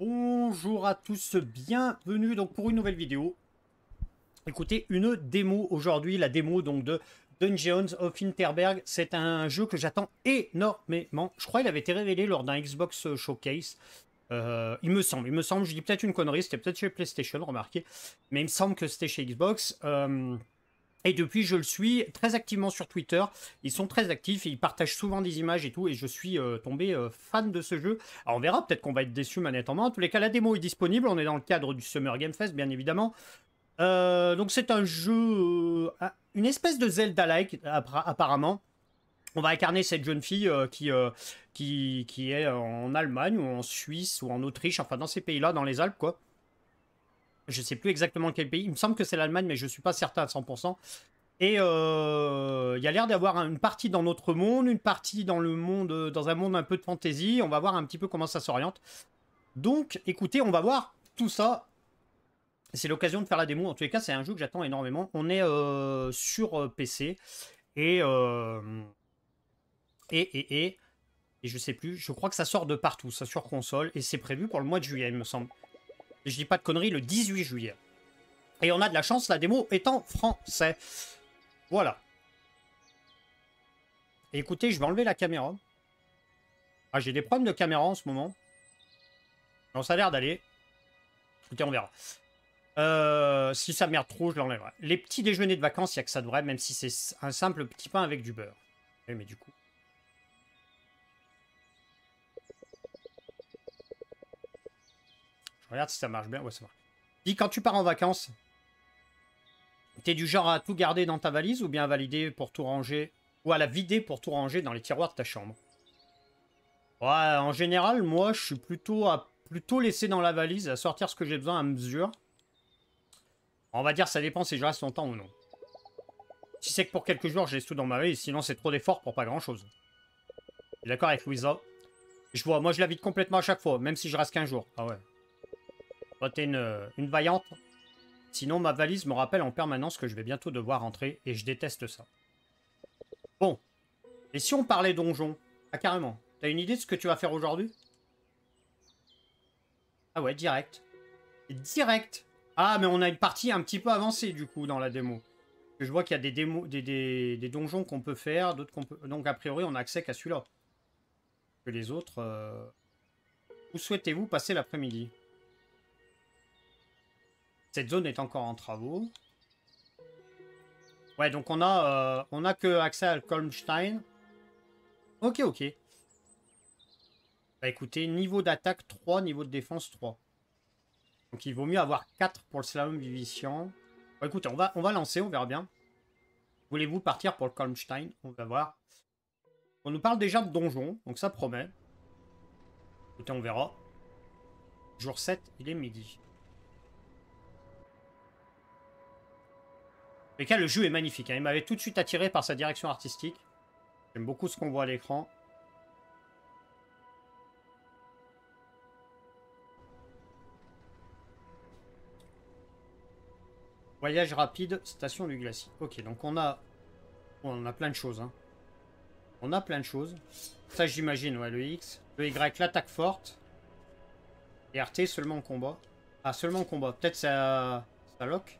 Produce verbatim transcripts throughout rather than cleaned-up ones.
Bonjour à tous, bienvenue donc pour une nouvelle vidéo. Écoutez, une démo aujourd'hui, la démo donc de Dungeons of Interberg. C'est un jeu que j'attends énormément. Je crois qu'il avait été révélé lors d'un Xbox Showcase. Euh, il me semble, il me semble, je dis peut-être une connerie, c'était peut-être chez PlayStation, remarquez. Mais il me semble que c'était chez Xbox. Euh, Et depuis, je le suis très activement sur Twitter. Ils sont très actifs et ils partagent souvent des images et tout. Et je suis euh, tombé euh, fan de ce jeu. Alors on verra, peut-être qu'on va être déçu manette en main. En tous les cas, la démo est disponible. On est dans le cadre du Summer Game Fest, bien évidemment. Euh, donc c'est un jeu, euh, une espèce de Zelda-like, apparemment. On va incarner cette jeune fille euh, qui, euh, qui, qui est en Allemagne ou en Suisse ou en Autriche. Enfin, dans ces pays-là, dans les Alpes, quoi. Je sais plus exactement quel pays. Il me semble que c'est l'Allemagne, mais je suis pas certain à cent pour cent. Et euh, il y a l'air d'avoir une partie dans notre monde, une partie dans le monde, dans un monde un peu de fantasy. On va voir un petit peu comment ça s'oriente. Donc, écoutez, on va voir tout ça. C'est l'occasion de faire la démo. En tous les cas, c'est un jeu que j'attends énormément. On est euh, sur euh, P C. Et, euh, et, et, et, et je sais plus. Je crois que ça sort de partout. Ça sur console. Et c'est prévu pour le mois de juillet, il me semble. Et je dis pas de conneries, le dix-huit juillet. Et on a de la chance, la démo est en français. Voilà. Et écoutez, je vais enlever la caméra. Ah, j'ai des problèmes de caméra en ce moment. Non, ça a l'air d'aller. Écoutez, on verra. Euh, si ça merde trop, je l'enlèverai. Les petits déjeuners de vacances, il n'y a que ça devrait, même si c'est un simple petit pain avec du beurre. Oui, mais du coup... Je regarde si ça marche bien. Ouais, ça marche. Dis, quand tu pars en vacances, t'es du genre à tout garder dans ta valise ou bien à valider pour tout ranger, ou à la vider pour tout ranger dans les tiroirs de ta chambre? Ouais, en général, moi, je suis plutôt à plutôt laisser dans la valise, à sortir ce que j'ai besoin à mesure. On va dire, ça dépend si je reste longtemps ou non. Si c'est que pour quelques jours, je laisse tout dans ma valise, sinon c'est trop d'efforts pour pas grand-chose. Je suis d'accord avec Louisa. Je vois, moi je la vide complètement à chaque fois, même si je reste qu'un jour. Ah ouais. Toi, t'es une, une vaillante. Sinon, ma valise me rappelle en permanence que je vais bientôt devoir rentrer, et je déteste ça. Bon. Et si on parlait donjon? Ah, carrément. T'as une idée de ce que tu vas faire aujourd'hui? Ah ouais, direct. Direct. Ah, mais on a une partie un petit peu avancée, du coup, dans la démo. Je vois qu'il y a des, démos, des, des, des donjons qu'on peut faire, d'autres qu'on peut... Donc, a priori, on a accès qu'à celui-là. Que les autres... Euh... Où souhaitez-vous passer l'après-midi? Cette zone est encore en travaux. Ouais, donc on a, euh, on a que accès à Kolmstein. Ok, ok. Bah écoutez, niveau d'attaque trois, niveau de défense trois. Donc il vaut mieux avoir quatre pour le slalom vivifiant. Bon, écoutez, on va, on va lancer, on verra bien. Voulez-vous partir pour le Kolmstein? On va voir. On nous parle déjà de donjon, donc ça promet. Écoutez, on verra. Jour sept, il est midi. En tout cas, le jeu est magnifique. Hein. Il m'avait tout de suite attiré par sa direction artistique. J'aime beaucoup ce qu'on voit à l'écran. Voyage rapide, station du glacier. Ok, donc on a... Bon, on a plein de choses. Hein. On a plein de choses. Ça, j'imagine, ouais, le X. Le Y, l'attaque forte. Et R T, seulement en combat. Ah, seulement en combat. Peut-être ça... ça lock.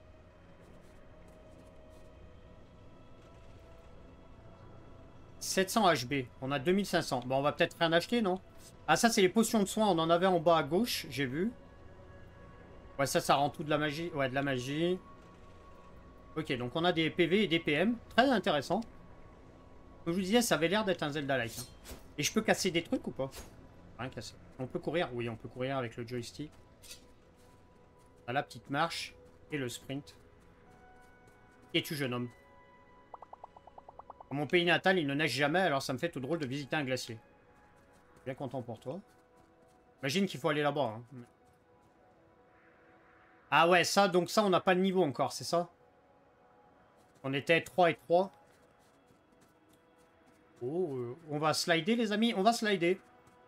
sept cents H B. On a deux mille cinq cents. Bon, on va peut-être rien acheter, non? Ah, ça, c'est les potions de soins. On en avait en bas à gauche, j'ai vu. Ouais, ça, ça rend tout de la magie. Ouais, de la magie. Ok, donc on a des P V et des P M. Très intéressant. Comme je vous disais, ça avait l'air d'être un Zelda-like. Hein. Et je peux casser des trucs ou pas? Rien casser. On peut courir? Oui, on peut courir avec le joystick. On a la petite marche et le sprint. Qui es-tu, jeune homme? Dans mon pays natal, il ne neige jamais, alors ça me fait tout drôle de visiter un glacier. Bien content pour toi. Imagine qu'il faut aller là-bas. Hein. Ah ouais, ça, donc ça, on n'a pas le niveau encore, c'est ça? On était trois et trois. Oh, euh, on va slider, les amis. On va slider.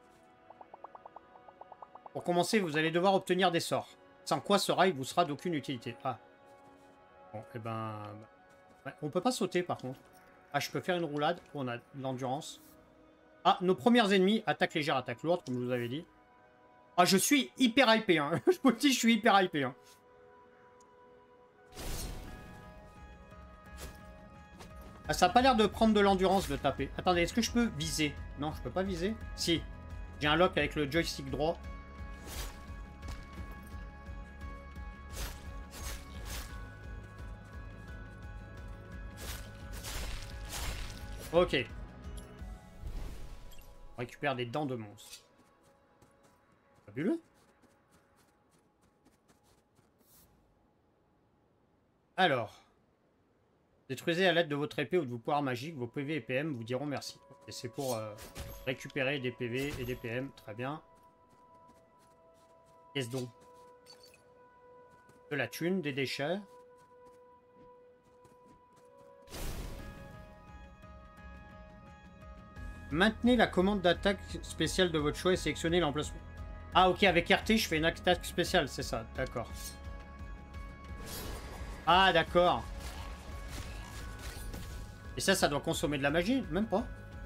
Pour commencer, vous allez devoir obtenir des sorts. Sans quoi ce rail vous sera d'aucune utilité. Ah. Bon, et eh ben... Ouais, on peut pas sauter, par contre. Ah, je peux faire une roulade. On a de l'endurance. Ah, nos premiers ennemis, attaque légère, attaque lourde, comme je vous avais dit. Ah, je suis hyper hypé, hein. Je vous le dis, je suis hyper hypé, hein. Ah, ça a pas l'air de prendre de l'endurance de taper. Attendez, est-ce que je peux viser? Non, je peux pas viser. Si. J'ai un lock avec le joystick droit. Ok. On récupère des dents de monstre. Fabuleux. Alors. Détruisez à l'aide de votre épée ou de vos pouvoirs magiques, vos P V et P M vous diront merci. Et c'est pour euh, récupérer des P V et des P M. Très bien. Qu'est-ce donc? De la thune, des déchets. Maintenez la commande d'attaque spéciale de votre choix et sélectionnez l'emplacement. Ah ok, avec R T, je fais une attaque spéciale, c'est ça. D'accord. Ah d'accord. Et ça, ça doit consommer de la magie? Même pas.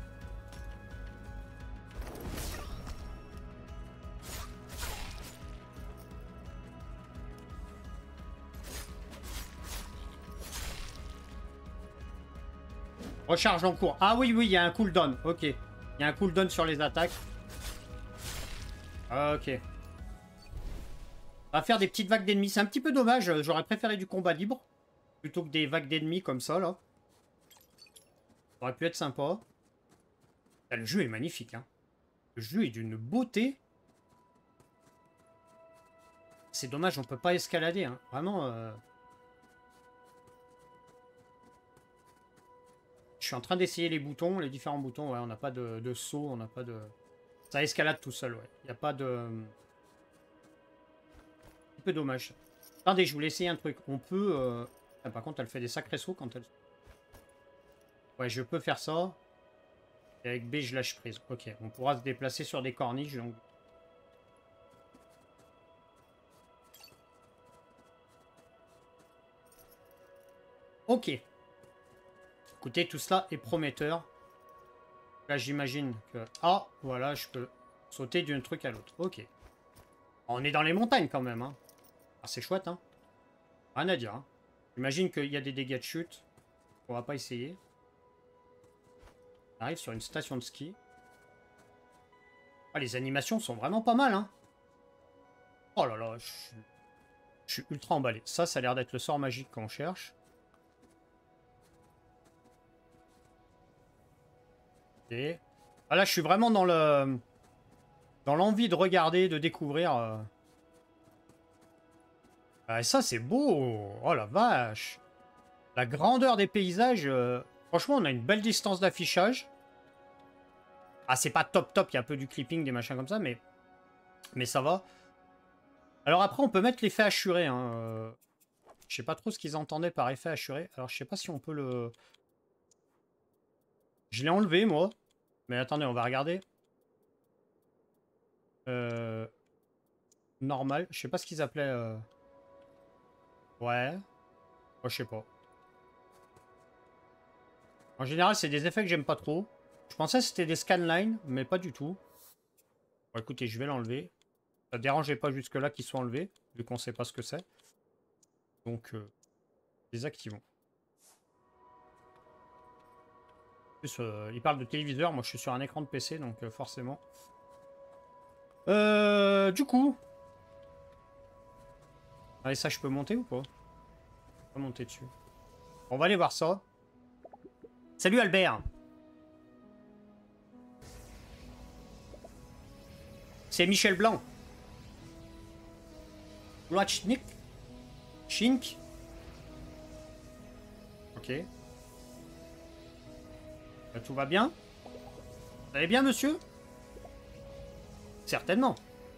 Recharge en cours. Ah oui, oui, il y a un cooldown. Ok. Il y a un cooldown sur les attaques. Ok. On va faire des petites vagues d'ennemis. C'est un petit peu dommage. J'aurais préféré du combat libre. Plutôt que des vagues d'ennemis comme ça, là. Ça aurait pu être sympa. Ah, le jeu est magnifique, hein. Le jeu est d'une beauté. C'est dommage, on peut pas escalader, hein. Vraiment... Euh... Je suis en train d'essayer les boutons, les différents boutons. Ouais, on n'a pas de, de saut, on n'a pas de... Ça escalade tout seul, ouais. Il n'y a pas de... Un peu dommage. Attendez, je voulais essayer un truc. On peut... Euh... Ah, par contre, elle fait des sacrés sauts quand elle... Ouais, je peux faire ça. Et avec B, je lâche prise. Ok, on pourra se déplacer sur des corniches, donc... Ok. Écoutez, tout cela est prometteur. Là, j'imagine que... Ah, voilà, je peux sauter d'un truc à l'autre. Ok. On est dans les montagnes, quand même, hein. Ah, c'est chouette, hein. Rien à dire, hein. J'imagine qu'il y a des dégâts de chute. On va pas essayer. On arrive sur une station de ski. Ah, les animations sont vraiment pas mal, hein. Oh là là, je suis, je suis ultra emballé. Ça, ça a l'air d'être le sort magique qu'on cherche. Et... Ah là, je suis vraiment dans le... Dans l'envie de regarder, de découvrir... Euh... Ah, et ça, c'est beau. Oh la vache. La grandeur des paysages... Euh... Franchement, on a une belle distance d'affichage. Ah, c'est pas top top, il y a un peu du clipping, des machins comme ça, mais... Mais ça va. Alors après, on peut mettre l'effet assuré. Hein. Euh... Je sais pas trop ce qu'ils entendaient par effet assuré. Alors, je sais pas si on peut le... Je l'ai enlevé, moi. Mais attendez, on va regarder. Euh... Normal. Je sais pas ce qu'ils appelaient... Euh... Ouais. Oh, je sais pas. En général, c'est des effets que j'aime pas trop. Je pensais que c'était des scanlines, mais pas du tout. Bon, écoutez, je vais l'enlever. Ça dérangeait pas jusque-là qu'ils soient enlevés, vu qu'on sait pas ce que c'est. Donc, euh, désactivons. En plus, euh, il parle de téléviseur. Moi, je suis sur un écran de P C, donc euh, forcément. Euh, du coup... Allez, ça, je peux monter ou pas? Je peux monter dessus. On va aller voir ça. Salut Albert. C'est Michel Blanc. Lachnik. Chink. Ok. Là, tout va bien? Vous allez bien, monsieur? Certainement.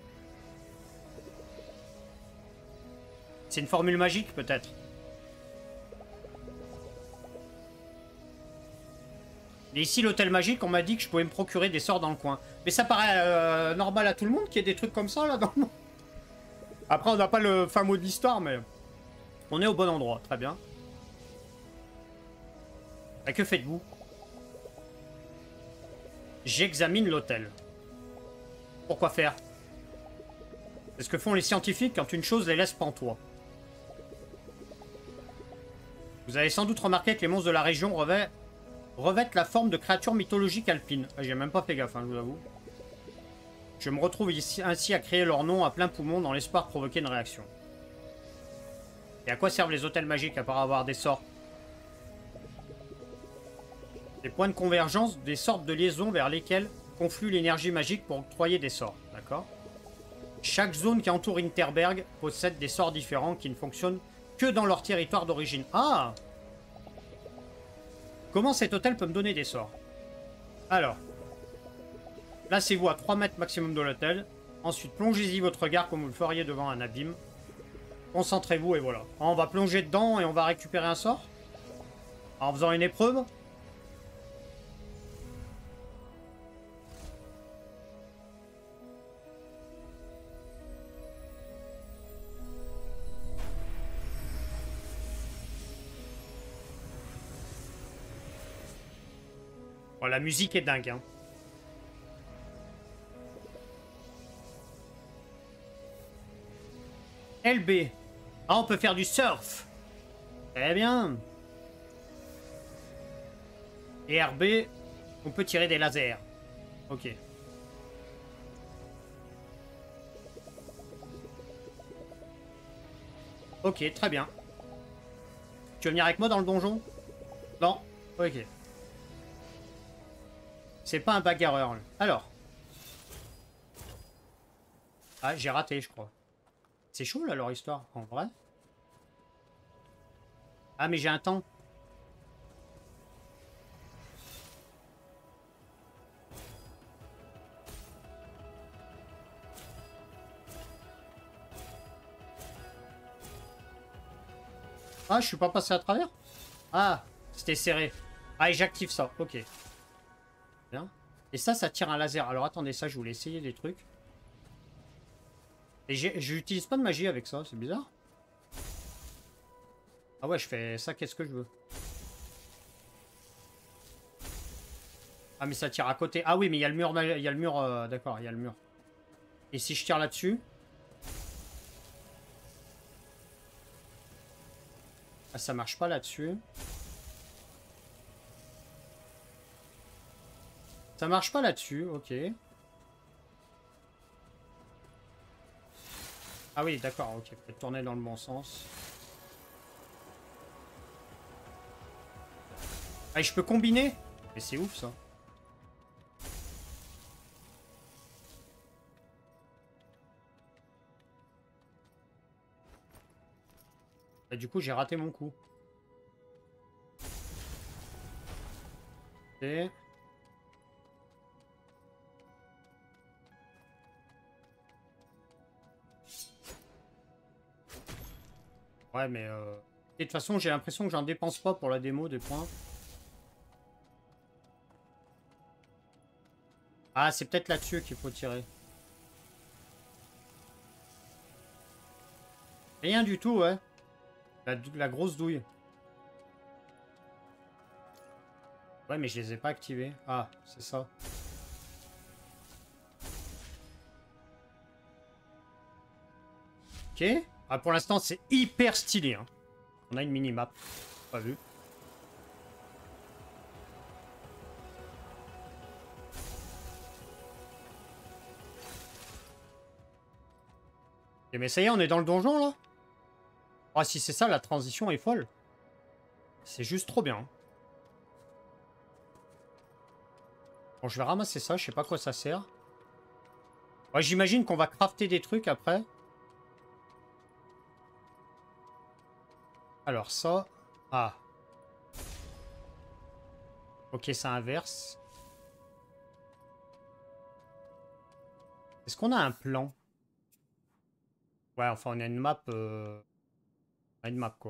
C'est une formule magique, peut-être. Et ici, l'hôtel magique, on m'a dit que je pouvais me procurer des sorts dans le coin. Mais ça paraît euh, normal à tout le monde qu'il y ait des trucs comme ça, là, dans le monde. Après, on n'a pas le fin mot de l'histoire, mais... On est au bon endroit, très bien. Et que faites-vous? J'examine l'hôtel. Pourquoi faire? C'est ce que font les scientifiques quand une chose les laisse pantois. Vous avez sans doute remarqué que les monstres de la région revêtent, revêtent la forme de créatures mythologiques alpines. Ah, j'ai même pas fait gaffe, hein, je vous avoue. Je me retrouve ici, ainsi à crier leur nom à plein poumon dans l'espoir de provoquer une réaction. Et à quoi servent les hôtels magiques à part avoir des sorts? Des points de convergence, des sortes de liaisons vers lesquelles conflue l'énergie magique pour octroyer des sorts. D'accord? Chaque zone qui entoure Interberg possède des sorts différents qui ne fonctionnent que dans leur territoire d'origine. Ah! Comment cet hôtel peut me donner des sorts? Alors. Placez-vous à trois mètres maximum de l'hôtel. Ensuite, plongez-y votre regard comme vous le feriez devant un abîme. Concentrez-vous et voilà. On va plonger dedans et on va récupérer un sort? En faisant une épreuve? Oh, la musique est dingue, hein. L B. Ah, on peut faire du surf. Très bien. Et R B, on peut tirer des lasers. Ok. Ok, très bien. Tu veux venir avec moi dans le donjon? Non? Ok. C'est pas un bagarreur. Là. Alors. Ah, j'ai raté, je crois. C'est chaud, là, leur histoire, en vrai. Ah, mais j'ai un temps. Ah, je suis pas passé à travers? Ah, c'était serré. Ah, et j'active ça, ok. Bien. Et ça, ça tire un laser. Alors, attendez, ça, je voulais essayer des trucs. Et j'utilise pas de magie avec ça, c'est bizarre. Ah ouais, je fais ça, qu'est-ce que je veux? Ah, mais ça tire à côté. Ah oui, mais il y a le mur, il y a le mur, euh, d'accord, il y a le mur. Et si je tire là-dessus? Ah, ça marche pas là-dessus. Ça marche pas là-dessus, ok. Ah oui, d'accord, ok. Peut-être tourner dans le bon sens. Ah, et je peux combiner? Mais c'est ouf, ça. Et du coup, j'ai raté mon coup. Et... Ouais, mais... Euh... Et de toute façon, j'ai l'impression que j'en dépense pas pour la démo des points. Ah, c'est peut-être là-dessus qu'il faut tirer. Rien du tout, ouais. La, la grosse douille. Ouais, mais je les ai pas activés. Ah, c'est ça. Ok. Ah, pour l'instant, c'est hyper stylé. Hein. On a une mini-map. Pas vu. Ok, mais ça y est, on est dans le donjon, là. Ah, si c'est ça, la transition est folle. C'est juste trop bien. Bon, je vais ramasser ça. Je sais pas à quoi ça sert. Ouais, j'imagine qu'on va crafter des trucs après. Alors ça... Ah. Ok, ça inverse. Est-ce qu'on a un plan? Ouais, enfin, on a une map... Euh... On a une map, quoi.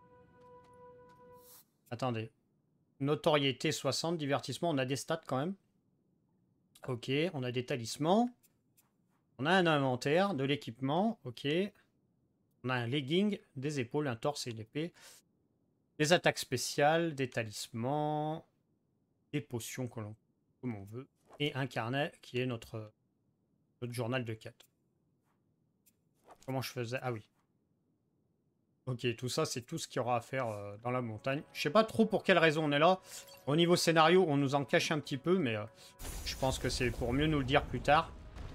Attendez. Notoriété soixante, divertissement. On a des stats, quand même. Ok, on a des talismans. On a un inventaire, de l'équipement. Ok. On a un legging, des épaules, un torse et une épée. Des attaques spéciales, des talismans. Des potions que l'on comme on veut. Et un carnet qui est notre, notre journal de quête. Comment je faisais? Ah oui. Ok, tout ça, c'est tout ce qu'il y aura à faire euh, dans la montagne. Je sais pas trop pour quelle raison on est là. Au niveau scénario, on nous en cache un petit peu, mais euh, je pense que c'est pour mieux nous le dire plus tard.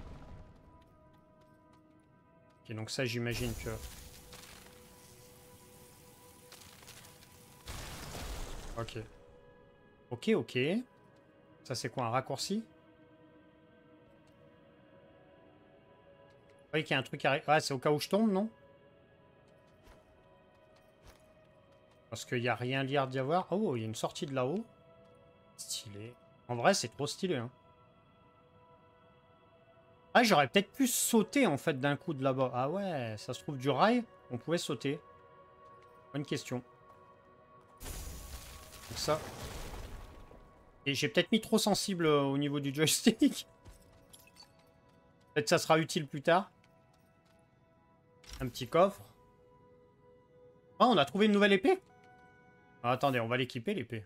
Ok, donc ça, j'imagine que... Ok. Ok, ok. Ça, c'est quoi, un raccourci? Oui, qu'il y a un truc à... Ah, c'est au cas où je tombe, non? Parce qu'il n'y a rien l'air d'y avoir. Oh, il y a une sortie de là-haut. Stylé. En vrai, c'est trop stylé, hein. Ah, j'aurais peut-être pu sauter, en fait, d'un coup de là-bas. Ah ouais, ça se trouve du rail, on pouvait sauter. Bonne question. Donc ça. Et j'ai peut-être mis trop sensible euh, au niveau du joystick. Peut-être ça sera utile plus tard. Un petit coffre. Ah, on a trouvé une nouvelle épée. Ah, attendez, on va l'équiper, l'épée.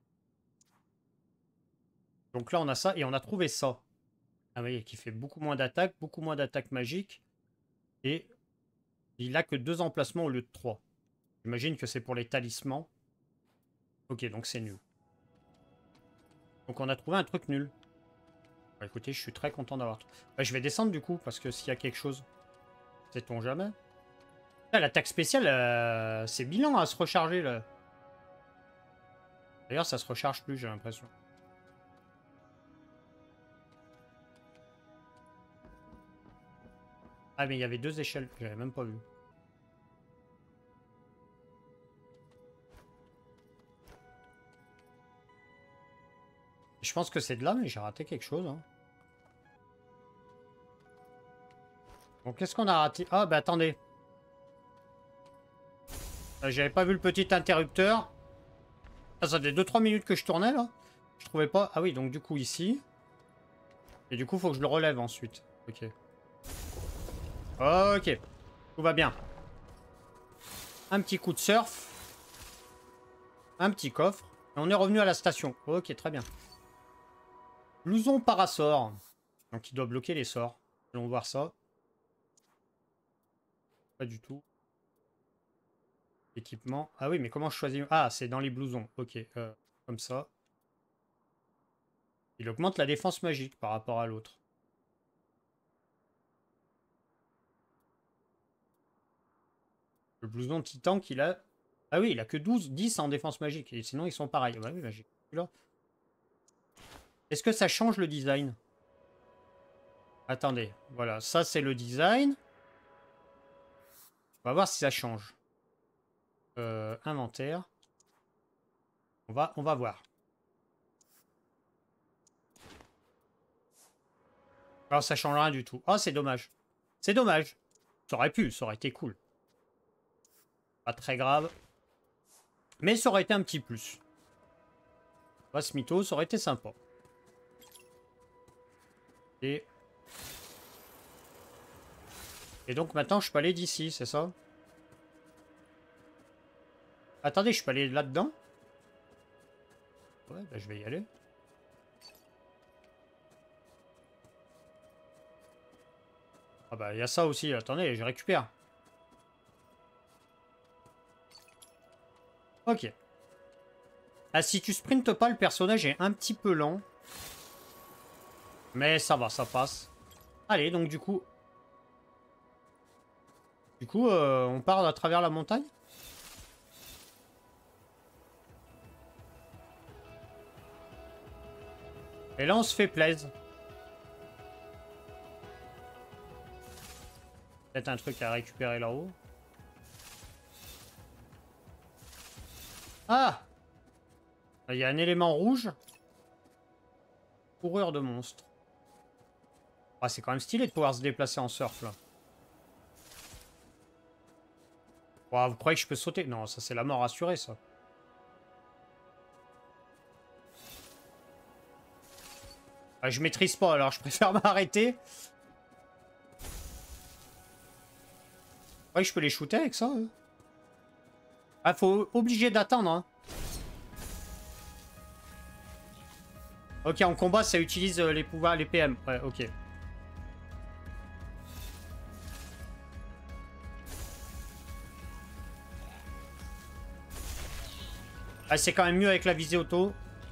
Donc là, on a ça, et on a trouvé ça. Ah oui, qui fait beaucoup moins d'attaques, beaucoup moins d'attaques magiques. Et il a que deux emplacements au lieu de trois. J'imagine que c'est pour les talismans. Ok, donc c'est nul. Donc on a trouvé un truc nul. Bah, écoutez, je suis très content d'avoir... Bah, je vais descendre du coup, parce que s'il y a quelque chose... Sait-on jamais? Ah, l'attaque spéciale, euh, c'est bilan à se recharger, là. D'ailleurs, ça se recharge plus, j'ai l'impression. Ah, mais il y avait deux échelles, j'avais même pas vu. Je pense que c'est de là, mais j'ai raté quelque chose. Hein. Bon, qu'est-ce qu'on a raté? Ah, bah attendez. Euh, J'avais pas vu le petit interrupteur. Ah, ça faisait deux trois minutes que je tournais, là. Je trouvais pas... Ah oui, donc du coup, ici. Et du coup, faut que je le relève ensuite. Ok. Ok. Tout va bien. Un petit coup de surf. Un petit coffre. Et on est revenu à la station. Ok, très bien. Blouson parasort. Donc il doit bloquer les sorts. Allons voir ça. Pas du tout. Équipement. Ah oui, mais comment je choisis... Ah, c'est dans les blousons. Ok, euh, comme ça. Il augmente la défense magique par rapport à l'autre. Le blouson titan qu'il a... Ah oui, il a que douze, dix en défense magique. Et sinon, ils sont pareils. Bah oui, magique. Là. Est-ce que ça change le design? Attendez. Voilà, ça c'est le design. On va voir si ça change. Euh, inventaire. On va, on va voir. Alors ça change rien du tout. Oh, c'est dommage. C'est dommage. Ça aurait pu, ça aurait été cool. Pas très grave. Mais ça aurait été un petit plus. Basse mytho, ça aurait été sympa. Et... Et donc maintenant, je peux aller d'ici, c'est ça? Attendez, je peux aller là-dedans? Ouais, bah je vais y aller. Ah bah, il y a ça aussi. Attendez, je récupère. Ok. Ah, si tu sprintes pas, le personnage est un petit peu lent. Mais ça va, ça passe. Allez, donc du coup... Du coup, euh, on part à travers la montagne? Et là, on se fait plaisir. Peut-être un truc à récupérer là-haut. Ah! Il y a un élément rouge. Coureur de monstres. Ah, c'est quand même stylé de pouvoir se déplacer en surf, là. Oh, vous croyez que je peux sauter? Non, ça c'est la mort assurée, ça. Ah, je maîtrise pas, alors je préfère m'arrêter. Ouais, je peux les shooter avec ça. Hein. Ah, faut obligé d'attendre. Hein. Ok, en combat, ça utilise les pouvoirs, les P M. Ouais, ok. Ah, c'est quand même mieux avec la visée auto.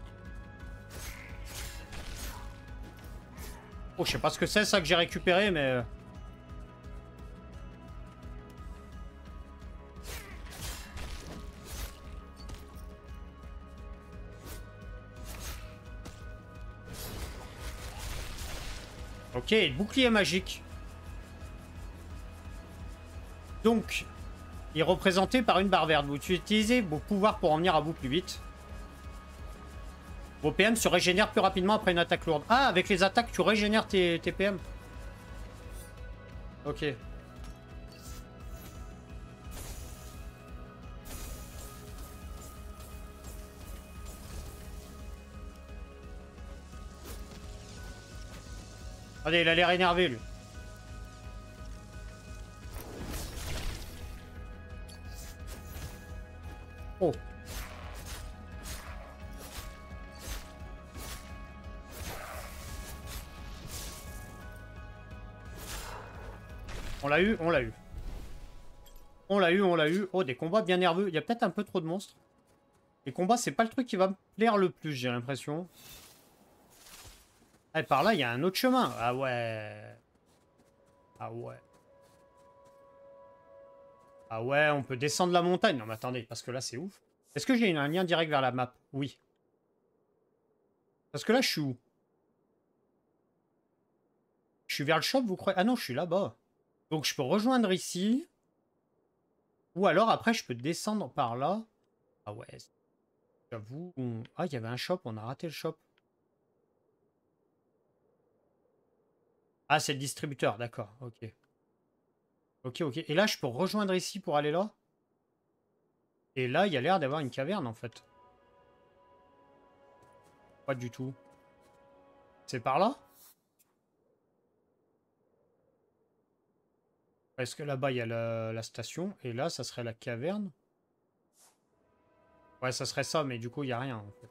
Oh, je sais pas ce que c'est ça que j'ai récupéré, mais... Ok, bouclier magique. Donc, il est représenté par une barre verte. Vous utilisez vos pouvoirs pour en venir à bout plus vite. Vos P M se régénèrent plus rapidement après une attaque lourde. Ah, avec les attaques, tu régénères tes, tes P M. Ok. Allez, il a l'air énervé, lui. Oh. On l'a eu, on l'a eu. On l'a eu, on l'a eu. Oh, des combats bien nerveux. Il y a peut-être un peu trop de monstres. Les combats, c'est pas le truc qui va me plaire le plus, j'ai l'impression. Ah, par là, il y a un autre chemin. Ah ouais. Ah ouais. Ah ouais, on peut descendre la montagne. Non, mais attendez, parce que là, c'est ouf. Est-ce que j'ai un lien direct vers la map? Oui. Parce que là, je suis où? Je suis vers le shop, vous croyez? Ah non, je suis là-bas. Donc, je peux rejoindre ici. Ou alors, après, je peux descendre par là. Ah ouais. J'avoue. On... Ah, il y avait un shop. On a raté le shop. Ah, c'est le distributeur. D'accord. Ok. Ok, ok. Et là, je peux rejoindre ici pour aller là? Et là, il y a l'air d'avoir une caverne, en fait. Pas du tout. C'est par là? Est-ce que là-bas, il y a la, la station? Et là, ça serait la caverne? Ouais, ça serait ça, mais du coup, il n'y a rien, en fait.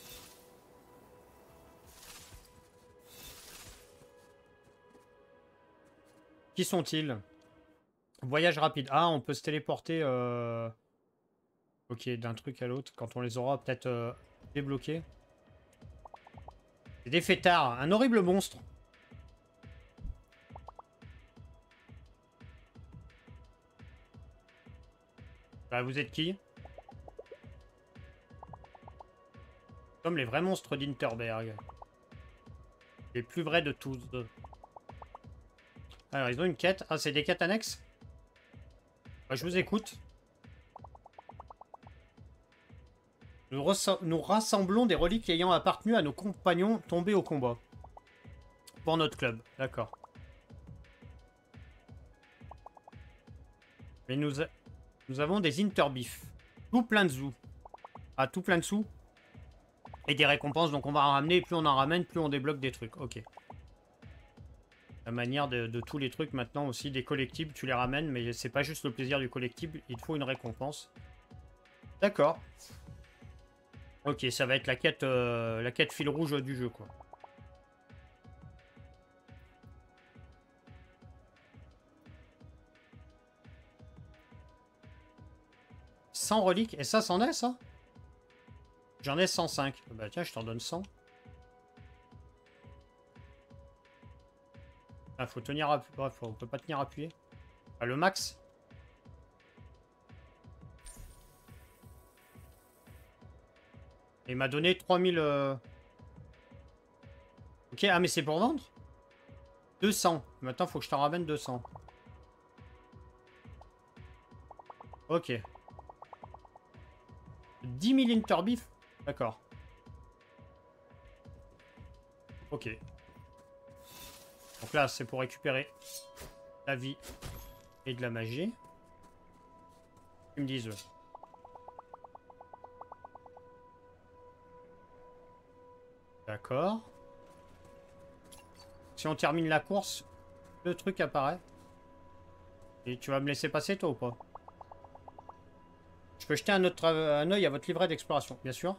Qui sont-ils? Voyage rapide. Ah, on peut se téléporter... Euh... Ok, d'un truc à l'autre. Quand on les aura peut-être euh, débloqués. C'est des fêtards. Un horrible monstre. Bah, vous êtes qui? Comme les vrais monstres d'Interberg. Les plus vrais de tous. Alors, ils ont une quête. Ah, c'est des quêtes annexes? Bah, je vous écoute. Nous, nous rassemblons des reliques ayant appartenu à nos compagnons tombés au combat. Pour notre club. D'accord. Mais nous, a... nous avons des interbifs. Tout plein de sous. Ah, tout plein de sous. Et des récompenses, donc on va en ramener. Et plus on en ramène, plus on débloque des trucs. Ok. La manière de, de tous les trucs maintenant aussi, des collectibles, tu les ramènes, mais c'est pas juste le plaisir du collectible, il te faut une récompense. D'accord. Ok, ça va être la quête, euh, la quête fil rouge du jeu, quoi. cent reliques, et ça, c'en est, ça? J'en ai cent cinq. Bah tiens, je t'en donne cent. Ah, faut tenir à... Bref, on peut pas tenir appuyé. Ah, le max. Et il m'a donné trois mille... Euh... Ok, ah mais c'est pour vendre? deux cents. Maintenant, faut que je t'en ramène deux cents. Ok. dix mille interbif. D'accord. Ok. Donc là, c'est pour récupérer la vie et de la magie. Ils me disent... Eux. D'accord. Si on termine la course, le truc apparaît. Et tu vas me laisser passer, toi, ou pas? Je peux jeter un, autre, un œil à votre livret d'exploration, bien sûr.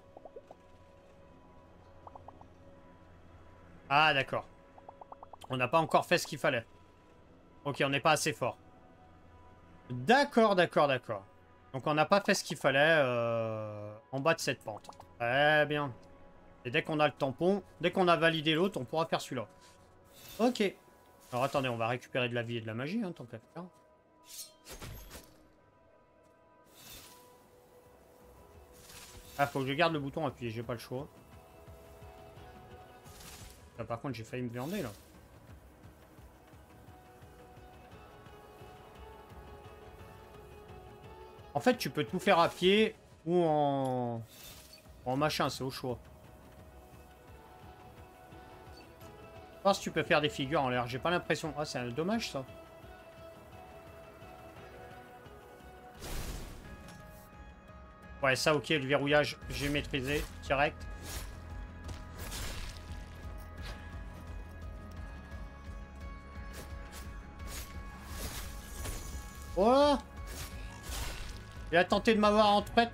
Ah, d'accord. On n'a pas encore fait ce qu'il fallait. Ok, on n'est pas assez fort. D'accord, d'accord, d'accord. Donc on n'a pas fait ce qu'il fallait euh, en bas de cette pente. Très bien. Et dès qu'on a le tampon, dès qu'on a validé l'autre, on pourra faire celui-là. Ok. Alors attendez, on va récupérer de la vie et de la magie, hein, tant qu'à faire. Ah, faut que je garde le bouton appuyé, j'ai pas le choix. Là, par contre, j'ai failli me viander, là. En fait, tu peux tout faire à pied ou en, en machin, c'est au choix. Je pense que tu peux faire des figures en l'air, j'ai pas l'impression. Ah, c'est un dommage, ça. Ouais, ça, ok, le verrouillage, j'ai maîtrisé, direct. Oh! Il a tenté de m'avoir en tête.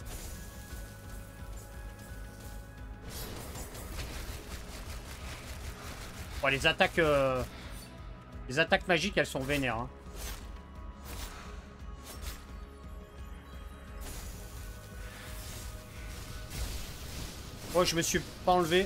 Bon, les attaques... Euh... Les attaques magiques, elles sont vénères, hein. Oh, je me suis pas enlevé.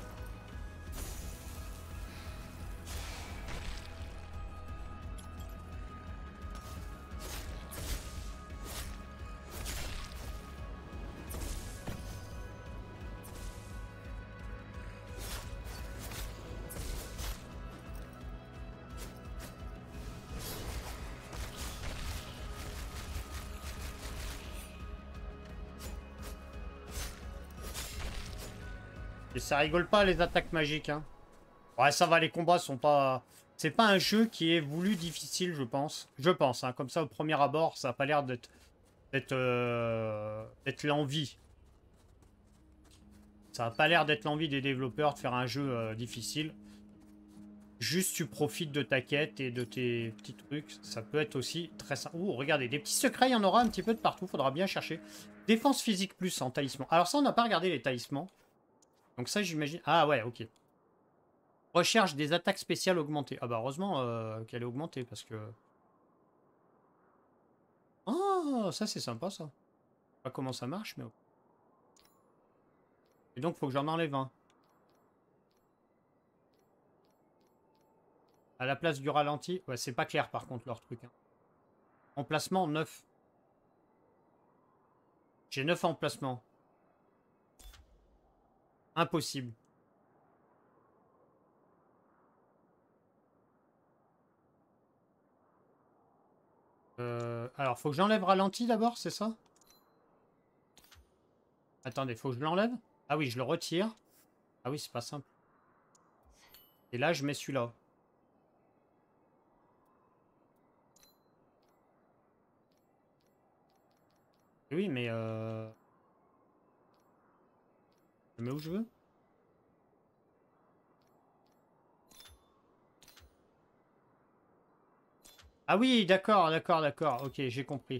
Et ça rigole pas les attaques magiques, hein. Ouais, ça va, les combats sont pas... C'est pas un jeu qui est voulu difficile, je pense. Je pense, hein. Comme ça, au premier abord, ça a pas l'air d'être... d'être... Euh... d'être l'envie. Ça a pas l'air d'être l'envie des développeurs de faire un jeu euh, difficile. Juste, tu profites de ta quête et de tes petits trucs. Ça peut être aussi très simple. Ouh, regardez, des petits secrets, il y en aura un petit peu de partout. Faudra bien chercher. Défense physique plus en talisman. Alors ça, on n'a pas regardé les talismans. Donc ça, j'imagine... Ah ouais, ok. Recherche des attaques spéciales augmentées. Ah bah heureusement euh, qu'elle est augmentée parce que... Oh, ça c'est sympa ça. Je sais pas comment ça marche, mais... Et donc, faut que j'en enlève un. À la place du ralenti. Ouais, c'est pas clair par contre leur truc. Hein. Emplacement neuf. J'ai neuf emplacements. Impossible. Euh, alors, faut que j'enlève ralenti d'abord, c'est ça? Attendez, faut que je l'enlève? Ah oui, je le retire. Ah oui, c'est pas simple. Et là, je mets celui-là. Oui, mais... Euh... Je le mets où je veux? Ah oui, d'accord, d'accord, d'accord. Ok, j'ai compris.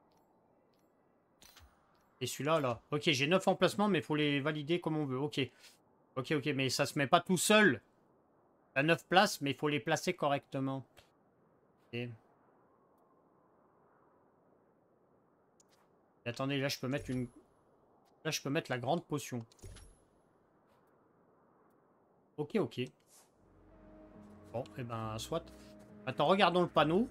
Et celui-là, là. Ok, j'ai neuf emplacements, mais il faut les valider comme on veut. Ok. Ok, ok, mais ça se met pas tout seul. À neuf places, mais il faut les placer correctement. Et... Et attendez, là, je peux mettre une... Là, je peux mettre la grande potion. Ok, ok. Bon, et eh ben, soit. Attends, regardons le panneau.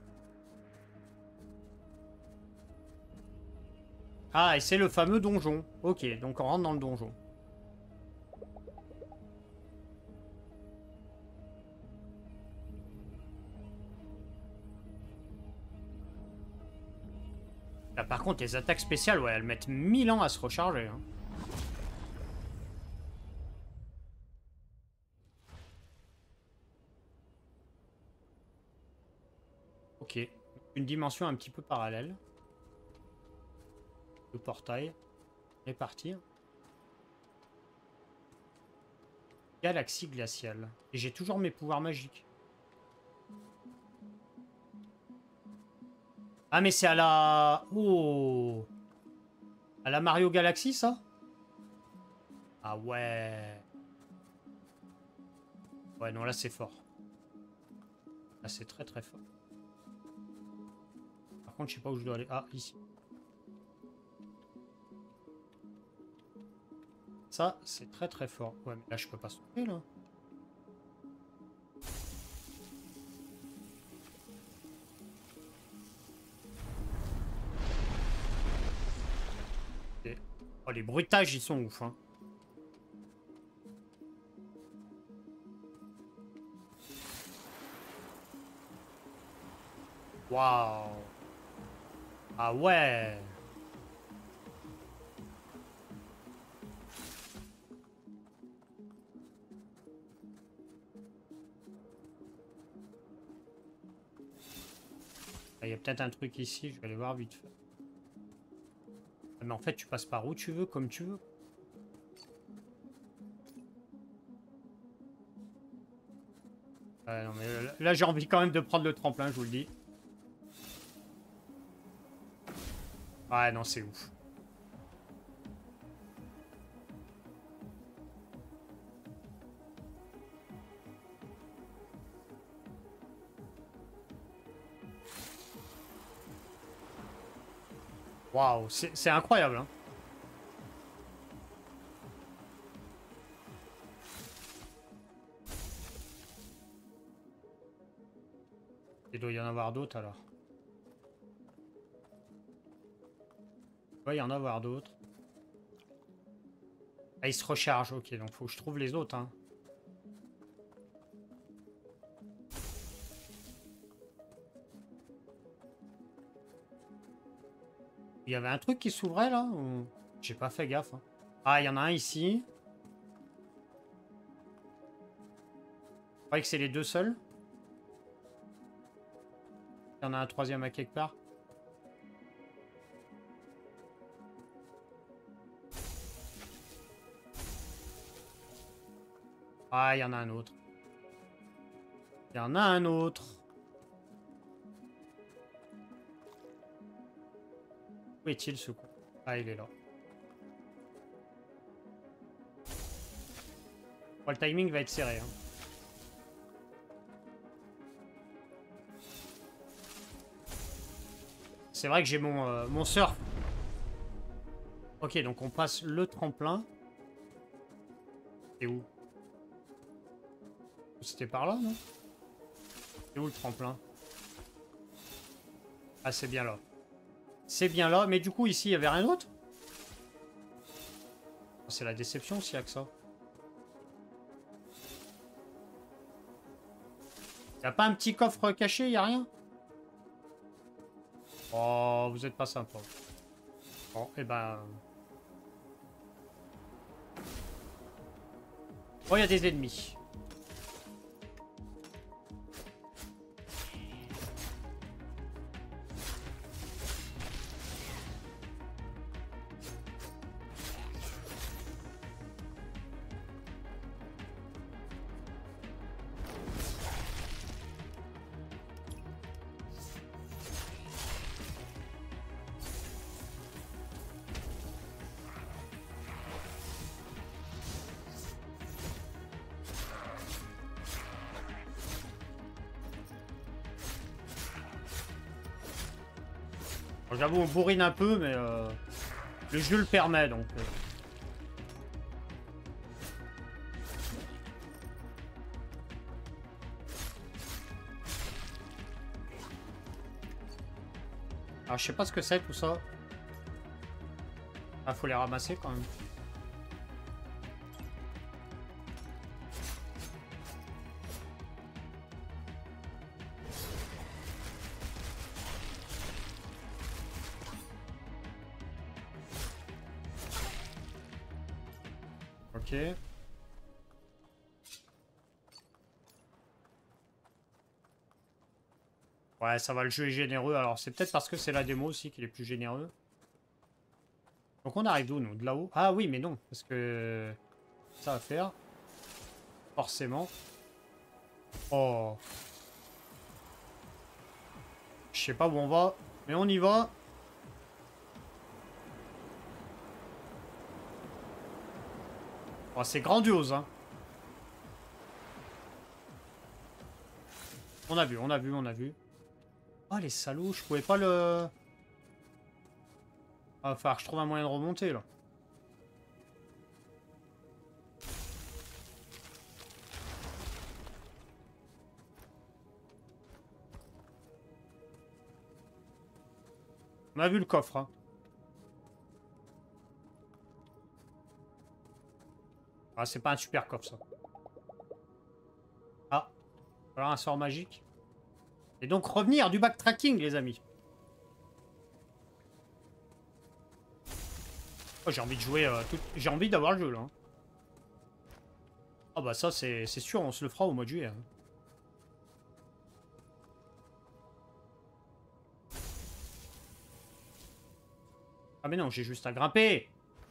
Ah, et c'est le fameux donjon. Ok, donc on rentre dans le donjon. Là, par contre, les attaques spéciales, ouais, elles mettent mille ans à se recharger. Hein. Ok. Une dimension un petit peu parallèle. Le portail. Et partir. Galaxie glaciale. Et j'ai toujours mes pouvoirs magiques. Ah, mais c'est à la... Oh. À la Mario Galaxy, ça? Ah ouais. Ouais, non, là, c'est fort. Là, c'est très, très fort. Par contre, je sais pas où je dois aller. Ah, ici. Ça, c'est très très fort. Ouais, mais là, je peux pas sauter, là. Et... Oh, les bruitages, ils sont ouf, hein. Waouh. Ah ouais. Il y a peut-être un truc ici, je vais aller voir vite fait. Mais en fait, tu passes par où tu veux, comme tu veux. Ouais, non, mais là, là j'ai envie quand même de prendre le tremplin, je vous le dis. Ouais, non, c'est ouf. Waouh, c'est incroyable, hein. Il doit y en avoir d'autres alors. Il doit y en avoir d'autres. Ah, il se recharge, ok, donc faut que je trouve les autres, hein. Il y avait un truc qui s'ouvrait là ou... J'ai pas fait gaffe, hein. Ah, il y en a un ici. Je croyais que c'est les deux seuls. Il y en a un troisième à quelque part. Ah, il y en a un autre. Il y en a un autre. Où est-il ce coup? Ah, il est là. Bon, le timing va être serré, hein. C'est vrai que j'ai mon, euh, mon surf. Ok, donc on passe le tremplin. C'est où? C'était par là, non? C'est où le tremplin? Ah, c'est bien là. C'est bien là, mais du coup, ici, il n'y avait rien d'autre? C'est la déception s'il n'y a que ça. Y a pas un petit coffre caché, y a rien? Oh, vous êtes pas sympa. Bon, et ben... Oh, il y a des ennemis. J'avoue, on bourrine un peu, mais euh, le jeu le permet, donc... Euh. Alors, je sais pas ce que c'est, tout ça. Ah, faut les ramasser, quand même. Ok. Ouais, ça va, le jeu est généreux. Alors, c'est peut-être parce que c'est la démo aussi qu'il est plus généreux. Donc, on arrive d'où, nous? De là-haut? Ah oui, mais non, parce que... Ça va faire. Forcément. Oh. Je sais pas où on va, mais on y va. Oh, c'est grandiose, hein. On a vu, on a vu, on a vu. Oh, les salauds, je pouvais pas le... Ah, va falloir que je trouve un moyen de remonter, là. On a vu le coffre. Hein. Ah, c'est pas un super coffre, ça. Ah. Voilà un sort magique. Et donc revenir du backtracking, les amis. Oh, j'ai envie de jouer... Euh, tout... J'ai envie d'avoir le jeu, là. Hein. Ah bah ça, c'est sûr, on se le fera au mois de juillet. Hein. Ah mais non, j'ai juste à grimper.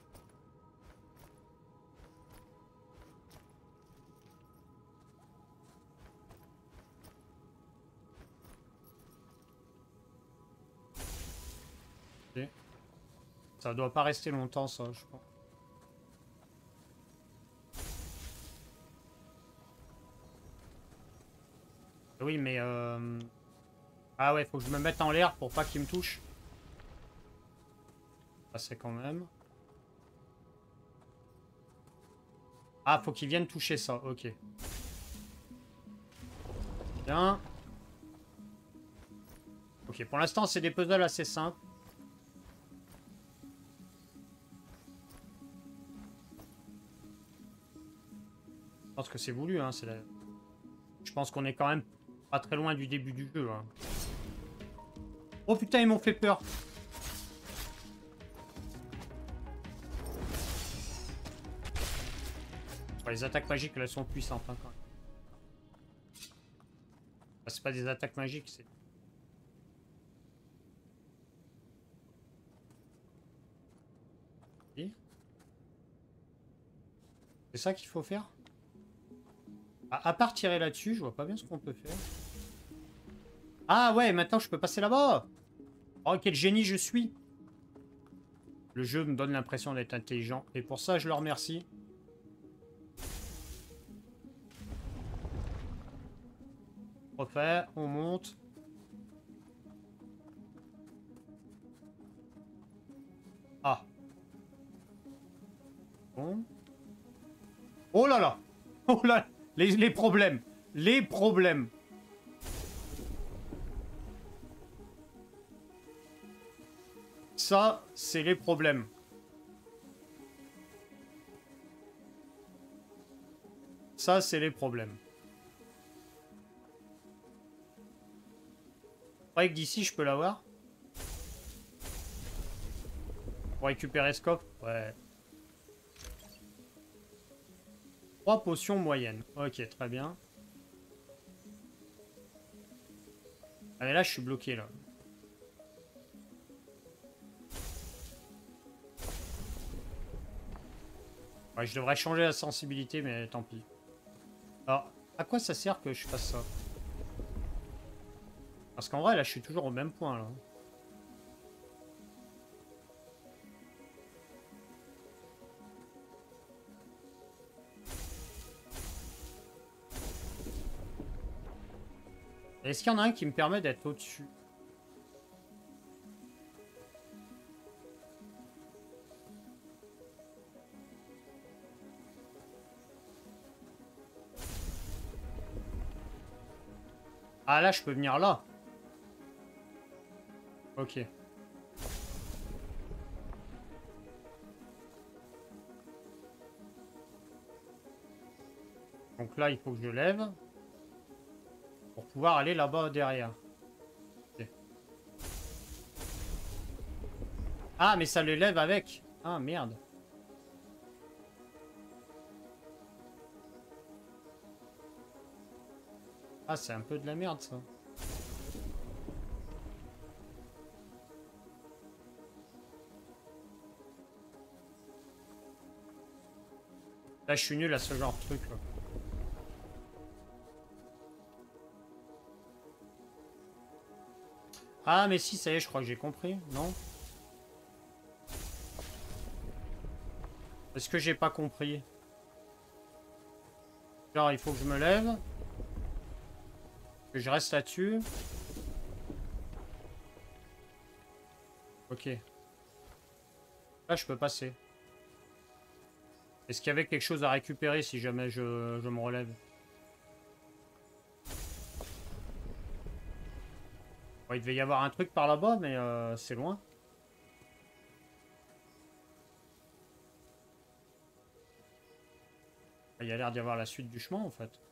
Okay. Ça doit pas rester longtemps, ça, je pense. Oui, mais... Euh... Ah ouais, faut que je me mette en l'air pour pas qu'il me touche. Ça, c'est quand même... Ah, faut qu'il vienne toucher ça, ok. Bien. Ok, pour l'instant, c'est des puzzles assez simples. Je pense que c'est voulu, hein. La... Je pense qu'on est quand même pas très loin du début du jeu. Hein. Oh putain, ils m'ont fait peur. Ouais, les attaques magiques, elles sont puissantes. Hein, quand même. Enfin, c'est pas des attaques magiques, c'est... C'est ça qu'il faut faire? À, à part tirer là-dessus, je vois pas bien ce qu'on peut faire. Ah ouais, maintenant je peux passer là-bas. Oh, quel génie je suis. Le jeu me donne l'impression d'être intelligent. Et pour ça, je le remercie. Refait, on monte. Ah. Bon. Oh là là. Oh là là. Les, les problèmes. Les problèmes. Ça, c'est les problèmes. Ça, c'est les problèmes. Vous croyez que d'ici, je peux l'avoir? Pour récupérer ce coffre? Ouais. Trois potions moyennes. Ok, très bien. Ah mais là, je suis bloqué, là. Ouais, je devrais changer la sensibilité, mais tant pis. Alors, à quoi ça sert que je fasse ça? Parce qu'en vrai, là, je suis toujours au même point, là. Est-ce qu'il y en a un qui me permet d'être au-dessus? Ah, là, je peux venir là. Ok. Donc là, il faut que je lève. Pour pouvoir aller là-bas derrière. Okay. Ah, mais ça le lève avec. Ah, merde. Ah, c'est un peu de la merde, ça. Là, je suis nul à ce genre de truc, là. Ah, mais si, ça y est, je crois que j'ai compris, non? Est-ce que j'ai pas compris? Genre, il faut que je me lève. Que je reste là-dessus. Ok. Là, je peux passer. Est-ce qu'il y avait quelque chose à récupérer si jamais je, je me relève? Bon, il devait y avoir un truc par là-bas, mais euh, c'est loin. Il y a l'air d'y avoir la suite du chemin en fait.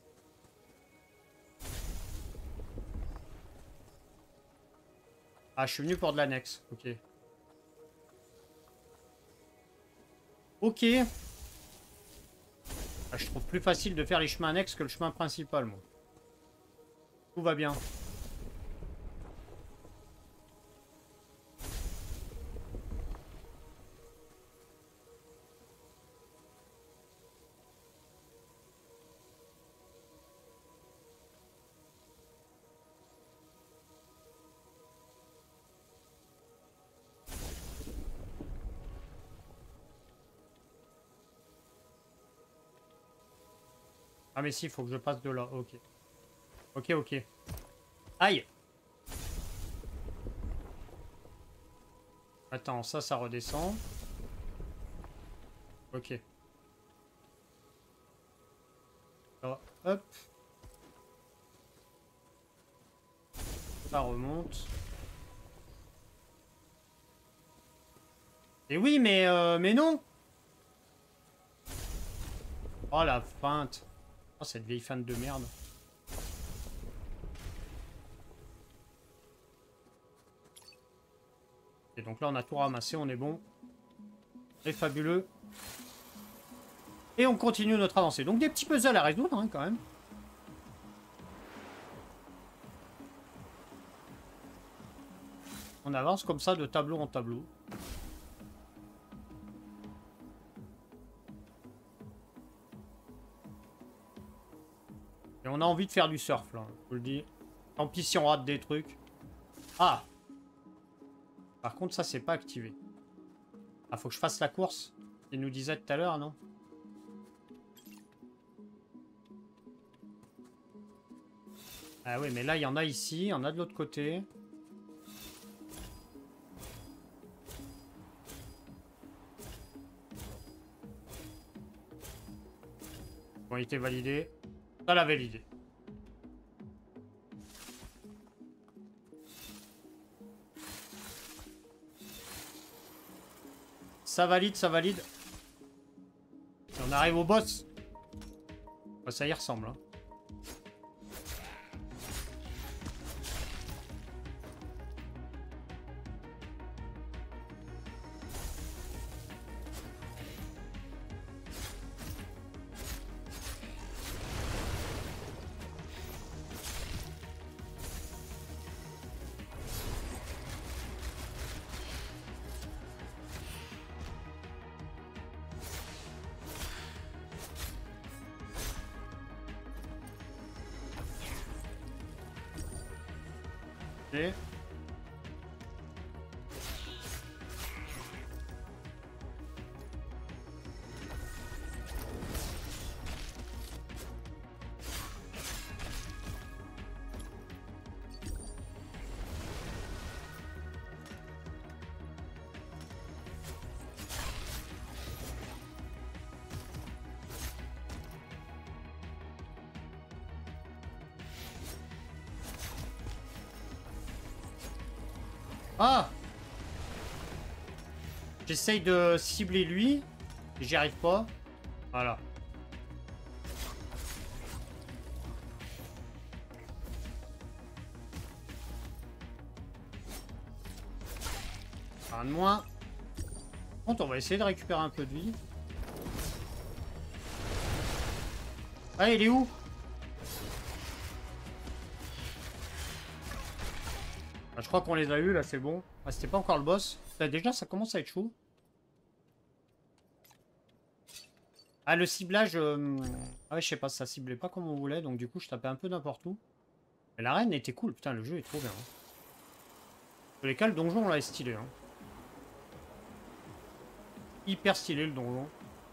Ah, je suis venu pour de l'annexe. Ok. Ok. Ah, je trouve plus facile de faire les chemins annexes que le chemin principal, moi. Tout va bien. Ah mais si, il faut que je passe de là. Ok. Ok, ok. Aïe. Attends, ça, ça redescend. Ok. Là, hop. Ça remonte. Et oui, mais, euh, mais non. Oh la feinte. Oh, cette vieille feinte de merde. Et donc là, on a tout ramassé, on est bon. C'est fabuleux. Et on continue notre avancée. Donc des petits puzzles à résoudre, hein, quand même. On avance comme ça de tableau en tableau. Et on a envie de faire du surf, là, je vous le dis. Tant pis si on rate des trucs. Ah! Par contre, ça, c'est pas activé. Ah, faut que je fasse la course. Il nous disait tout à l'heure, non? Ah oui, mais là, il y en a ici, il y en a de l'autre côté. Bon, il était validé. Ça l'a validé. Ça valide, ça valide. Et on arrive au boss. Bah, ça y ressemble, hein. Ok. Ah! J'essaye de cibler lui. J'y arrive pas. Voilà. Un de moins. Bon, on va essayer de récupérer un peu de vie. Ah, il est où? Ah, je crois qu'on les a eu là, c'est bon. Ah, c'était pas encore le boss. Là, déjà, ça commence à être chaud. Ah, le ciblage... Euh... Ah ouais, je sais pas, ça ciblait pas comme on voulait, donc du coup, je tapais un peu n'importe où. Mais l'arène était cool, putain, le jeu est trop bien. Hein. Dans les cas, le donjon, là, est stylé. Hein. Hyper stylé, le donjon.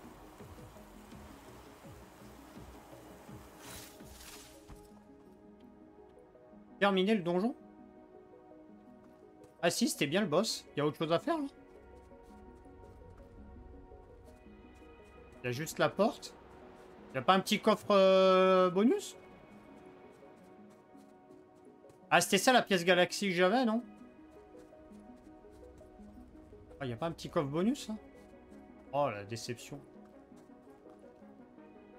Terminer le donjon? Ah si, c'était bien le boss. Il y a autre chose à faire, là? Il y a juste la porte. Il n'y a pas un petit coffre euh, bonus? Ah, c'était ça la pièce galaxie que j'avais, non? Ah, il n'y a pas un petit coffre bonus, là? Oh, la déception.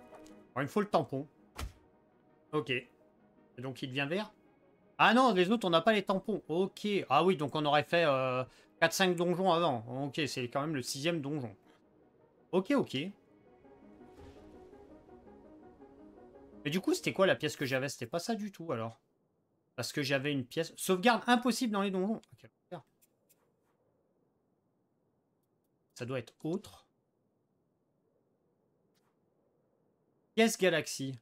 Alors, il me faut le tampon. Ok. Et donc il devient vert. Ah non, les autres, on n'a pas les tampons. Ok. Ah oui, donc on aurait fait euh, quatre cinq donjons avant. Ok, c'est quand même le sixième donjon. Ok, ok. Mais du coup, c'était quoi la pièce que j'avais? C'était pas ça du tout, alors. Parce que j'avais une pièce... Sauvegarde impossible dans les donjons. Okay. Ça doit être autre. Pièce Galaxy.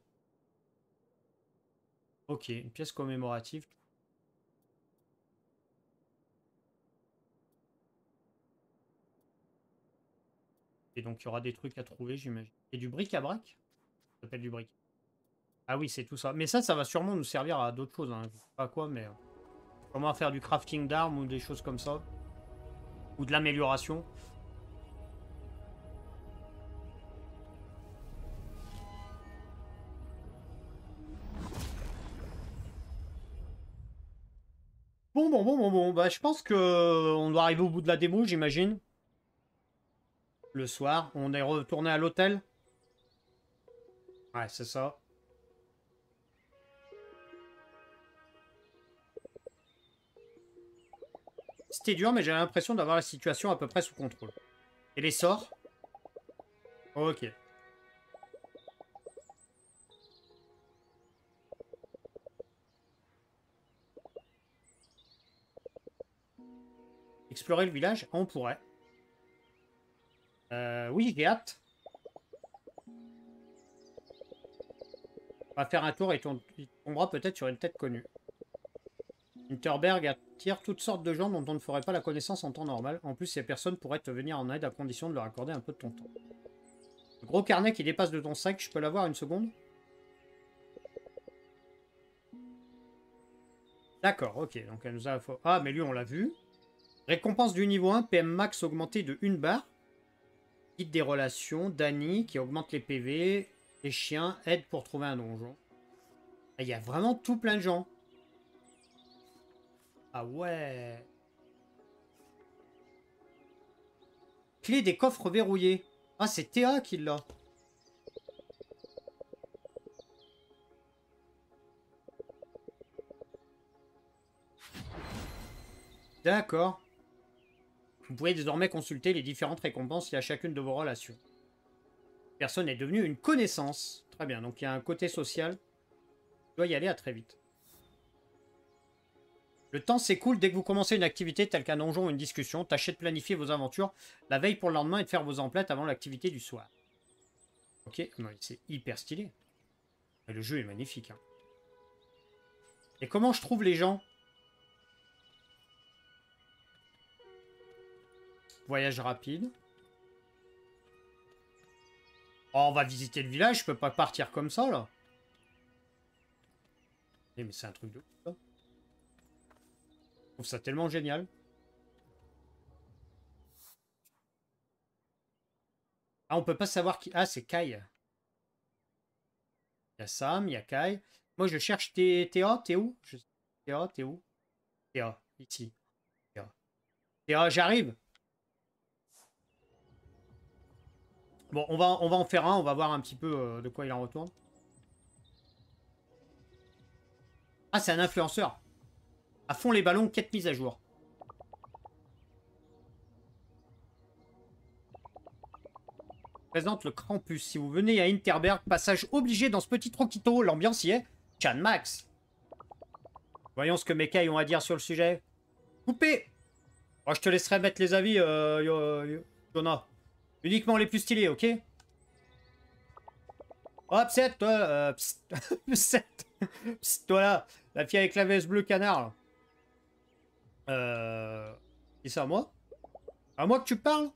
Ok, une pièce commémorative. Et donc, il y aura des trucs à trouver, j'imagine. Et du bric-à-brac? Ça s'appelle du bric. Ah oui, c'est tout ça. Mais ça, ça va sûrement nous servir à d'autres choses. Hein. Je sais pas quoi, mais... Comment faire du crafting d'armes ou des choses comme ça. Ou de l'amélioration. Bon, bon, bon, bon, bon. Bah, je pense que on doit arriver au bout de la démo, j'imagine. Le soir. On est retourné à l'hôtel. Ouais, c'est ça. C'était dur, mais j'ai l'impression d'avoir la situation à peu près sous contrôle. Et les sorts? Ok. Explorer le village? On pourrait. Euh, oui, j'ai hâte. On va faire un tour et on tombera peut-être sur une tête connue. Winterberg attire toutes sortes de gens dont on ne ferait pas la connaissance en temps normal. En plus, ces personnes pourraient te venir en aide à condition de leur accorder un peu de ton temps. Le gros carnet qui dépasse de ton sac, je peux l'avoir une seconde? D'accord, ok. Donc elle nous a... Ah, mais lui, on l'a vu. Récompense du niveau un, P M max augmenté de une barre. Guide des relations, Dany qui augmente les P V. Les chiens, aide pour trouver un donjon. Il y a vraiment tout plein de gens. Ah ouais. Clé des coffres verrouillés. Ah, c'est Théa qui l'a. D'accord. Vous pouvez désormais consulter les différentes récompenses liées à chacune de vos relations. Personne est devenue une connaissance. Très bien, donc il y a un côté social. Je dois y aller à très vite. Le temps s'écoule dès que vous commencez une activité telle qu'un donjon ou une discussion. Tâchez de planifier vos aventures la veille pour le lendemain et de faire vos emplettes avant l'activité du soir. Ok, c'est hyper stylé. Et le jeu est magnifique. Hein. Et comment je trouve les gens? Voyage rapide. Oh, on va visiter le village, je peux pas partir comme ça, là. Eh, mais c'est un truc de ouf, ça. Je trouve ça tellement génial. Ah, on peut pas savoir qui... Ah, c'est Kai. Il y a Sam, il y a Kai. Moi, je cherche Théa. T'es où? Je... Théa, t'es où? Théa, ici. Théa, Théa, j'arrive. Bon, on va, on va en faire un. On va voir un petit peu euh, de quoi il en retourne. Ah, c'est un influenceur. À fond les ballons, quête mise à jour. Présente le Krampus. Si vous venez à Interberg, passage obligé dans ce petit troquito. L'ambiance y est. Chan Max. Voyons ce que mes cailles ont à dire sur le sujet. Coupé. Oh, je te laisserai mettre les avis, euh, Jonah. Uniquement les plus stylés, ok? Hop, c'est toi. Euh, psst, psst, psst, toi là. La fille avec la veste bleue canard. Euh. C'est ça, moi? À moi que tu parles?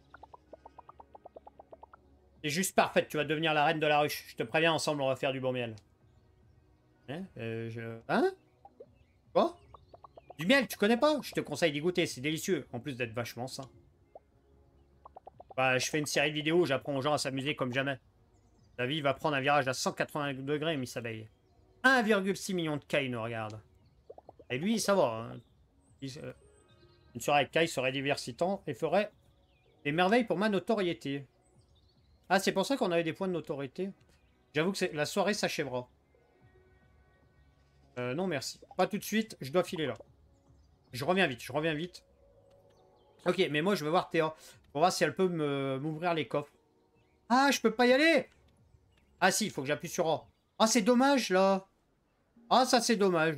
C'est juste parfait, tu vas devenir la reine de la ruche. Je te préviens, ensemble, on va faire du bon miel. Hein? Euh, je... Hein? Quoi? Du miel, tu connais pas? Je te conseille d'y goûter, c'est délicieux. En plus d'être vachement sain. Bah, je fais une série de vidéos où j'apprends aux gens à s'amuser comme jamais. La vie va prendre un virage à cent quatre-vingts degrés, Miss Abeille. un virgule six million de Kai nous regarde. Et lui, ça va. Hein. Une soirée avec Kai serait diversitant et ferait des merveilles pour ma notoriété. Ah, c'est pour ça qu'on avait des points de notoriété. J'avoue que la soirée s'achèvera. Euh, non, merci. Pas tout de suite, je dois filer là. Je reviens vite, je reviens vite. Ok, mais moi, je vais voir Théa. Pour voir si elle peut m'ouvrir les coffres. Ah, je peux pas y aller. Ah si, il faut que j'appuie sur A. Ah, c'est dommage, là. Ah, ça, c'est dommage.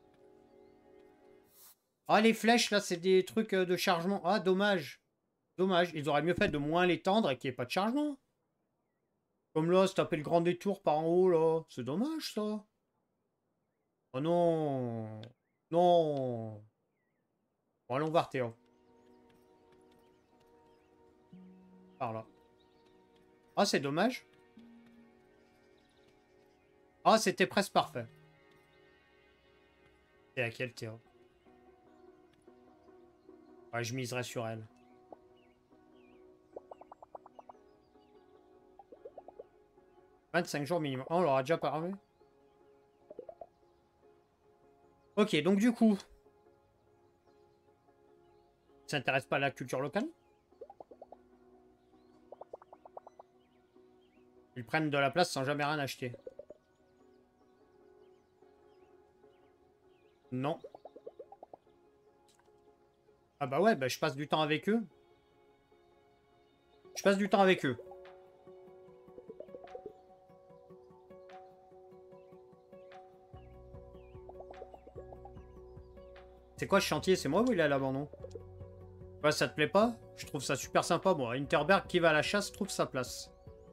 Ah, les flèches, là, c'est des trucs de chargement. Ah, dommage. Dommage. Ils auraient mieux fait de moins l'étendre et qu'il n'y ait pas de chargement. Comme là, se taper le grand détour par en haut, là. C'est dommage, ça. Oh non. Non. Bon, allons voir Théo. Par là. Ah, c'est dommage. Ah, c'était presque parfait. C'est à quel Théo? Ouais, je miserais sur elle. vingt-cinq jours minimum. Oh, on leur a déjà parlé. Ok, donc du coup... Ça n'intéresse pas à la culture locale? Ils prennent de la place sans jamais rien acheter. Non. Ah bah ouais, bah je passe du temps avec eux. Je passe du temps avec eux. C'est quoi ce chantier? C'est moi ou il est à l'abandon? Ouais, ça te plaît pas? Je trouve ça super sympa. Bon, Hinterberg qui va à la chasse trouve sa place.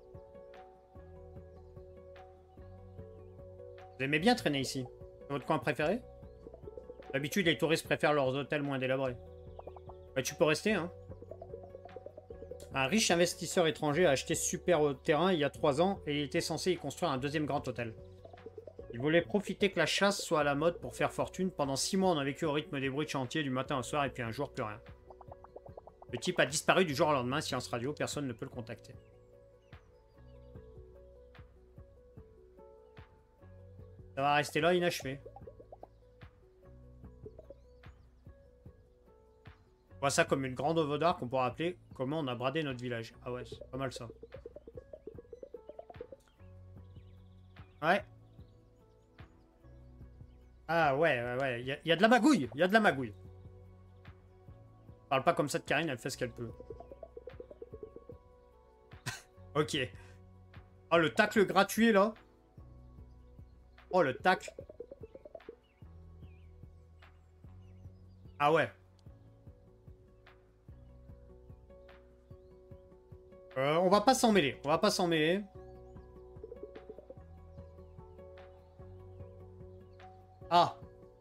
Vous aimez bien traîner ici? C'est votre coin préféré? D'habitude, les touristes préfèrent leurs hôtels moins délabrés. Bah, tu peux rester, hein. Un riche investisseur étranger a acheté ce super terrain il y a trois ans et il était censé y construire un deuxième grand hôtel. Il voulait profiter que la chasse soit à la mode pour faire fortune. Pendant six mois, on a vécu au rythme des bruits de chantier du matin au soir et puis un jour, plus rien. Le type a disparu du jour au lendemain. Silence radio, personne ne peut le contacter. Ça va rester là, inachevé. On voit ça comme une grande œuvre d'art qu'on pourrait appeler comment on a bradé notre village. Ah ouais, c'est pas mal ça. Ouais. Ah ouais, ouais, ouais. Il y, y a de la magouille. Il y a de la magouille. Parle pas comme ça de Karine, elle fait ce qu'elle peut. Ok. Oh, le tacle gratuit, là. Oh, le tacle. Ah ouais. Euh, on va pas s'en mêler. On va pas s'en mêler. Ah.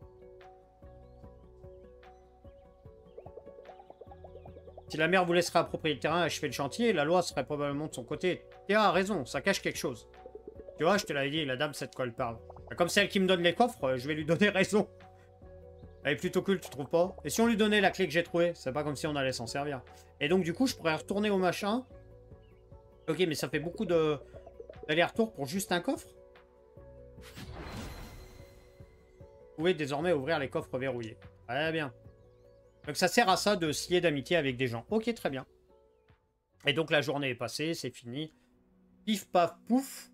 Si la mère vous laisserait approprier le terrain et achever le chantier, la loi serait probablement de son côté. Théa a raison, ça cache quelque chose. Tu vois, je te l'avais dit, la dame sait de quoi elle parle. Comme c'est elle qui me donne les coffres, je vais lui donner raison. Elle est plutôt cool, tu trouves pas? Et si on lui donnait la clé que j'ai trouvée? C'est pas comme si on allait s'en servir. Et donc, du coup, je pourrais retourner au machin. Ok, mais ça fait beaucoup de d'aller-retour pour juste un coffre? Vous pouvez désormais ouvrir les coffres verrouillés. Très bien. Donc ça sert à ça de se lier d'amitié avec des gens. Ok, très bien. Et donc la journée est passée, c'est fini. Pif, paf, pouf.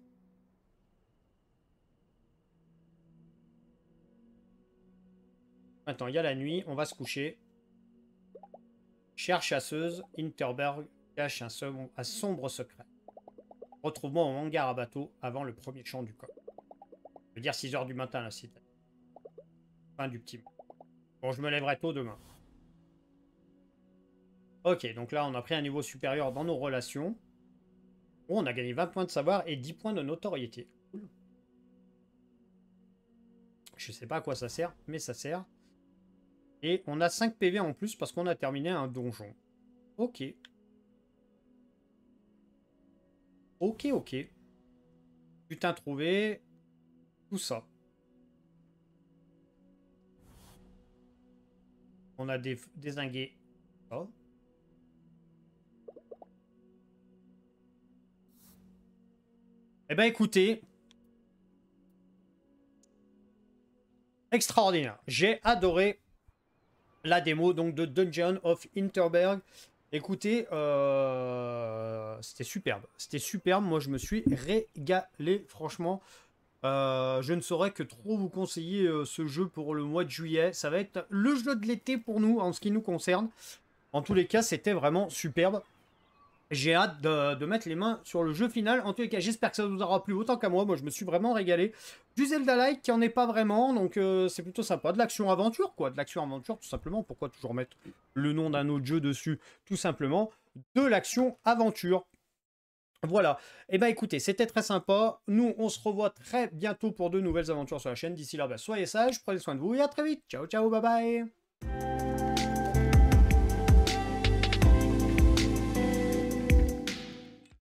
Maintenant, il y a la nuit, on va se coucher. Chère chasseuse, Hinterberg cache un, som un sombre secret. Retrouve-moi au hangar à bateau avant le premier chant du coq. Je veux dire six heures du matin, la cité. Fin du petit mot. Bon, je me lèverai tôt demain. Ok, donc là, on a pris un niveau supérieur dans nos relations. Oh, on a gagné vingt points de savoir et dix points de notoriété. Cool. Je sais pas à quoi ça sert, mais ça sert. Et on a cinq P V en plus parce qu'on a terminé un donjon. Ok. Ok, ok. Putain trouvé. Tout ça. On a des dézingué. Oh. Eh ben écoutez. Extraordinaire. J'ai adoré la démo donc de Dungeon of Hinterberg. Écoutez, euh, c'était superbe. C'était superbe. Moi, je me suis régalé, franchement. Euh, je ne saurais que trop vous conseiller euh, ce jeu pour le mois de juillet. Ça va être le jeu de l'été pour nous, en ce qui nous concerne. En tous les cas, c'était vraiment superbe. J'ai hâte de, de mettre les mains sur le jeu final. En tous les cas, j'espère que ça vous aura plu autant qu'à moi. Moi, je me suis vraiment régalé. Du Zelda-like qui en est pas vraiment, donc euh, c'est plutôt sympa. De l'action-aventure, quoi. De l'action-aventure, tout simplement. Pourquoi toujours mettre le nom d'un autre jeu dessus? Tout simplement, de l'action-aventure. Voilà. Et bah écoutez, c'était très sympa. Nous, on se revoit très bientôt pour de nouvelles aventures sur la chaîne. D'ici là, bah, soyez sages, prenez soin de vous et à très vite. Ciao, ciao, bye bye.